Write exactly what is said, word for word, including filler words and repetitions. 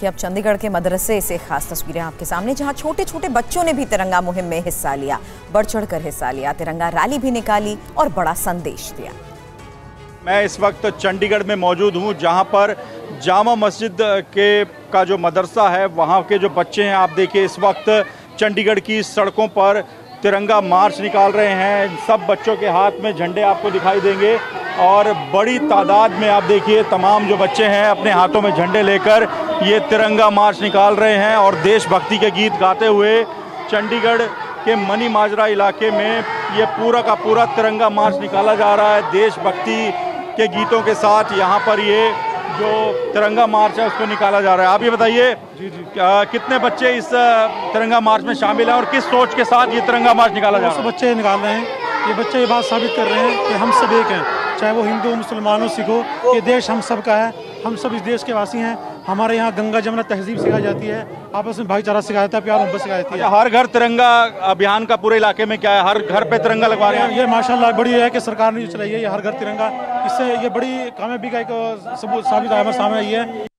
कि अब चंडीगढ़ के मदरसे से खास तस्वीरें आपके सामने, जहां छोटे छोटे बच्चों ने भी तिरंगा मुहिम में हिस्सा लिया, बढ़ चढ़कर हिस्सा लिया, तिरंगा रैली भी निकाली और बड़ा संदेश दिया। मैं इस वक्त चंडीगढ़ में मौजूद हूं, जहां पर जामा मस्जिद के का जो मदरसा है वहां के जो बच्चे हैं, आप देखिए इस वक्त चंडीगढ़ की सड़कों पर तिरंगा मार्च निकाल रहे हैं। सब बच्चों के हाथ में झंडे आपको दिखाई देंगे और बड़ी तादाद में आप देखिए तमाम जो बच्चे हैं अपने हाथों में झंडे लेकर ये तिरंगा मार्च निकाल रहे हैं और देशभक्ति के गीत गाते हुए चंडीगढ़ के मनी माजरा इलाके में ये पूरा का पूरा तिरंगा मार्च निकाला जा रहा है। देशभक्ति के गीतों के साथ यहाँ पर ये जो तिरंगा मार्च है उसको निकाला जा रहा है। आप ये बताइए जी जी कितने बच्चे इस तिरंगा मार्च में शामिल हैं और किस सोच के साथ ये तिरंगा मार्च निकाला जा रहा है? बच्चे निकाल रहे हैं। ये बच्चे ये बात साबित कर रहे हैं कि हम सब एक हैं, चाहे वो हिंदू मुसलमानों सिखो, ये देश हम सब का है, हम सब इस देश के वासी हैं। हमारे यहाँ गंगा जमुना तहजीब सिखाई जाती है, आपस में भाईचारा सिखाया जाता है, प्यार मोहब्बत सिखाई जाती है। हर घर तिरंगा अभियान का पूरे इलाके में क्या है, हर घर पे तिरंगा लगवा रहे हैं? ये माशाल्लाह बड़ी है कि सरकार ने जो चलाई है ये हर घर तिरंगा, इससे ये बड़ी कामयाबी का एक सबूत साबित सामने आई है।